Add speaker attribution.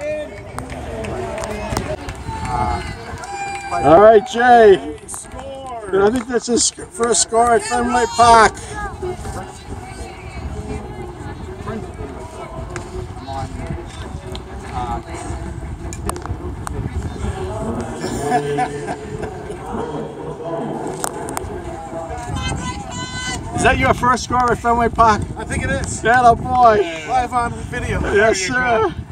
Speaker 1: All right, Jay. I think that's his first score at Fenway Park. Is that your first score at Fenway Park?
Speaker 2: I think it is.
Speaker 1: Yeah, boy.
Speaker 2: Live on video.
Speaker 1: Yes, sir.